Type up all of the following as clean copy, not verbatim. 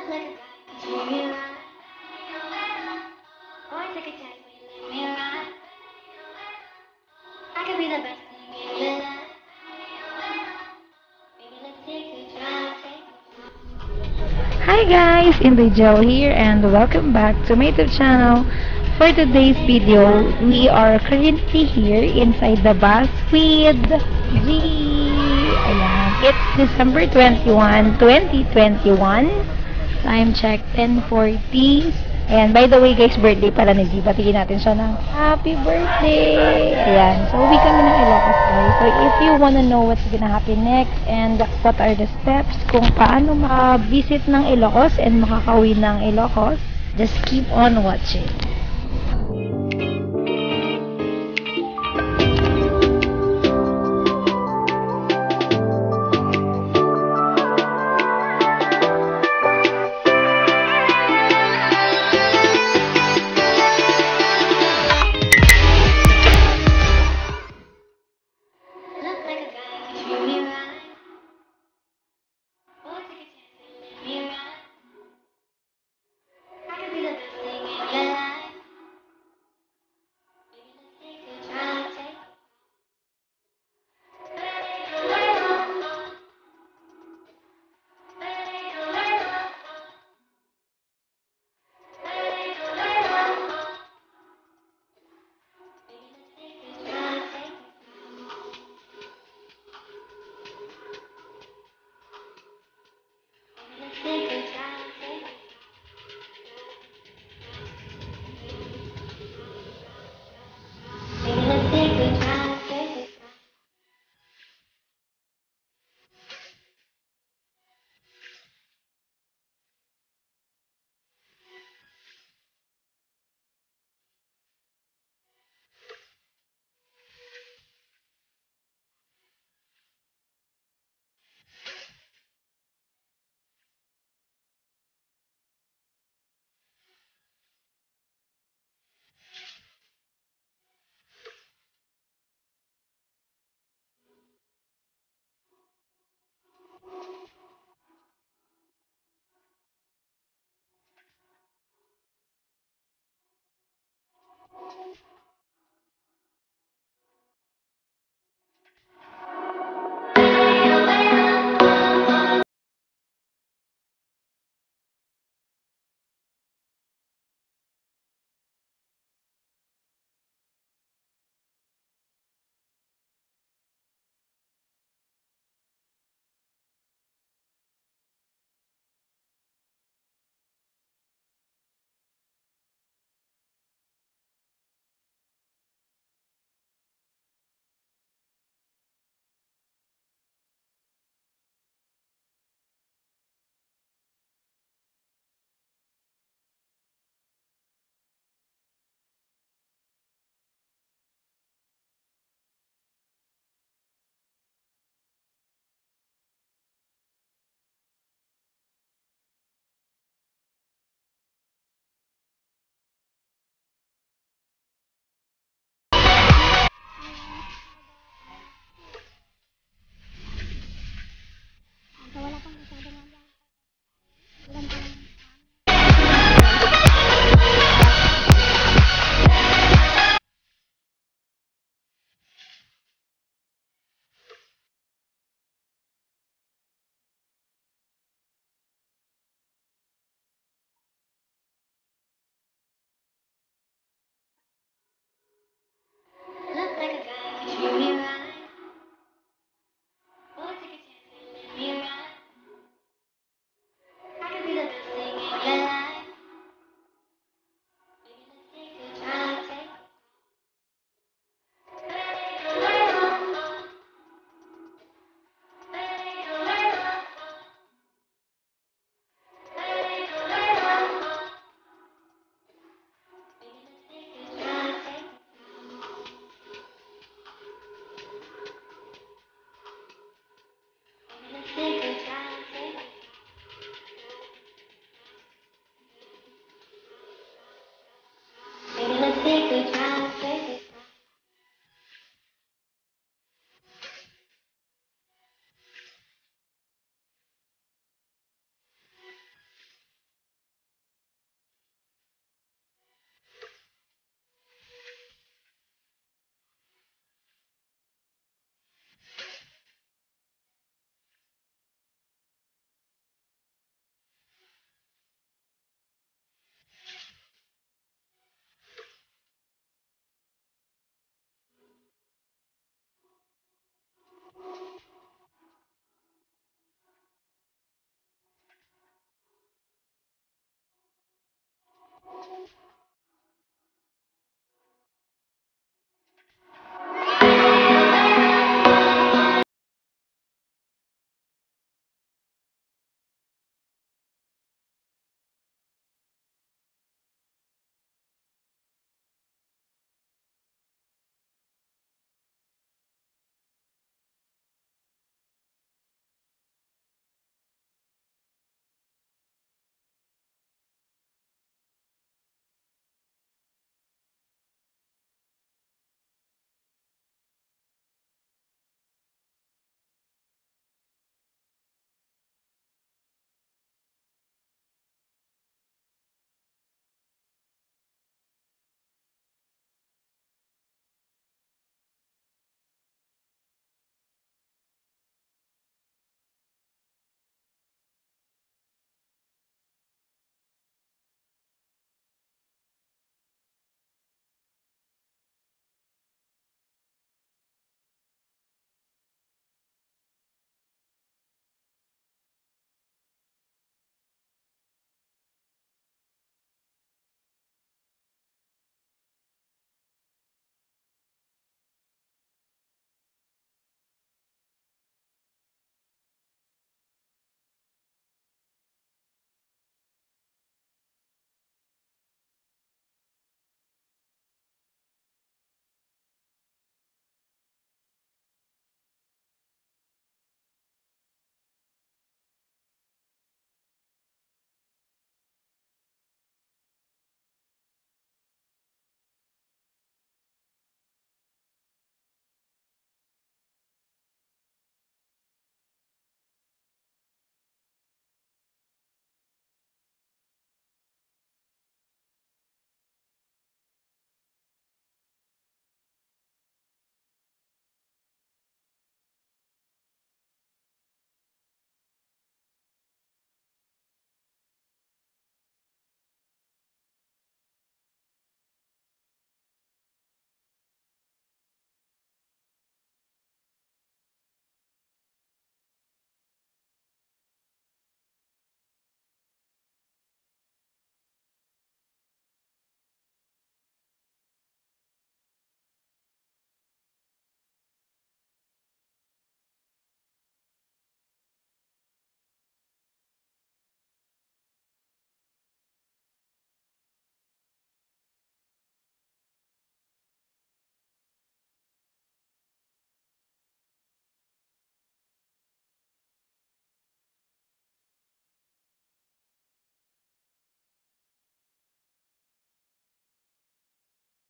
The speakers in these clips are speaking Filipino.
like a guy, treat me right. Boy, take a chance when you let me ride. I could be the best thing in your life. Baby, let's take a drive, take a Hi guys, Individual here and welcome back to my YouTube channel. For today's video, we are currently here inside the bus with G. Ayan. It's December 21, 2021. Time check 10:40. And by the way guys, birthday pala ni G. Batiin natin siya ng happy birthday! Ayan. So, uwi kami ng Ilocos guys. So, if you wanna know what's gonna happen next and what are the steps kung paano maka-visit ng Ilocos and makakauwi ng Ilocos, just keep on watching. look like a guy, treat me right. Boy, take a chance and let me ride. I could be the best thing in your life.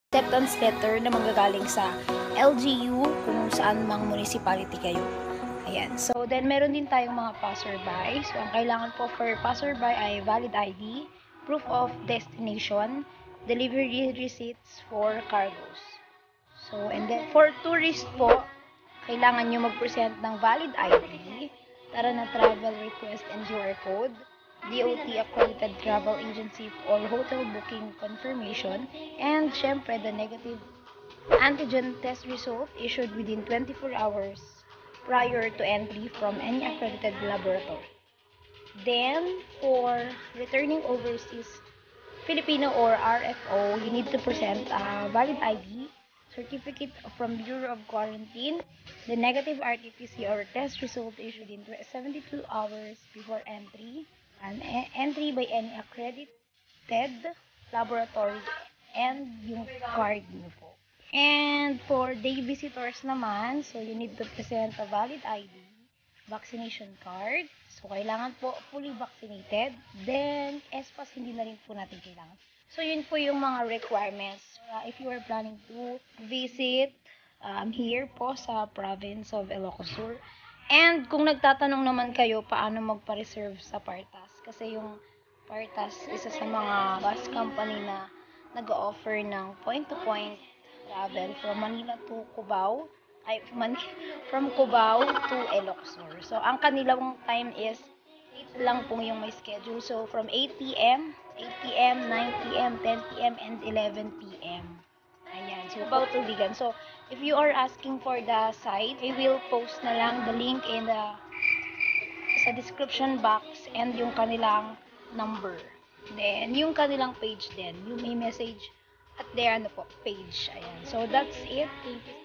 acceptance letter na manggagaling sa LGU kung saan mang municipality kayo. Ayan. So, then meron din tayong mga passerby. So, ang kailangan po for passerby ay valid ID, proof of destination, delivery receipts for cargos. So, and then for tourist po, kailangan nyo mag-present ng valid ID, tara na travel request and QR code, DOT accredited travel agency or hotel booking confirmation, and syempre the negative antigen test result issued within 24 hours prior to entry from any accredited laboratory. Then, for returning overseas Filipino or RFO, you need to present a valid ID, certificate from Bureau of Quarantine, the negative RT-PCR test result issued in 72 hours before entry, and entry by any accredited laboratory, and yung card niyo po. And for day visitors naman, so you need to present a valid ID, vaccination card. So, kailangan po fully vaccinated. Then, SPAS hindi na rin po natin kailangan. So, yun po yung mga requirements if you are planning to visit here po sa province of Ilocos Sur. And kung nagtatanong naman kayo paano magpa-reserve sa Partas, kasi yung Partas isa sa mga bus company na nag-offer ng point-to-point travel from Manila to Cubao, from Cubao to Ilocos Sur. So, ang kanilang time is 8 lang po yung may schedule. So, from 8 p.m., 8 p.m., 9 p.m., 10 p.m., and 11 p.m. Ayan. So, about to vegan. So, if you are asking for the site, I will post na lang the link in the sa description box and yung kanilang number. Then, yung kanilang page din. You may message at their page. Ayan. So, that's it. Thank you.